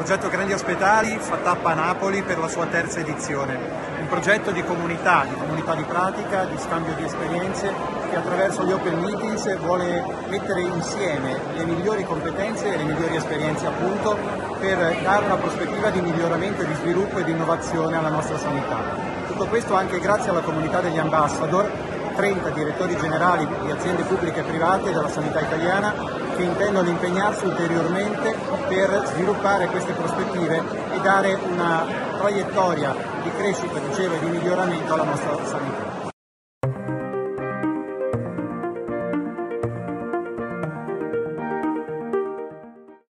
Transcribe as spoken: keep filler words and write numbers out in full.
progetto Grandi Ospedali fa tappa a Napoli per la sua terza edizione, un progetto di comunità, di comunità di pratica, di scambio di esperienze che attraverso gli Open Meetings vuole mettere insieme le migliori competenze e le migliori esperienze appunto per dare una prospettiva di miglioramento, di sviluppo e di innovazione alla nostra sanità. Tutto questo anche grazie alla comunità degli ambassador, trenta direttori generali di aziende pubbliche e private della sanità italiana che intendono impegnarsi ulteriormente per sviluppare queste prospettive e dare una traiettoria di crescita, dicevo, e di miglioramento alla nostra sanità.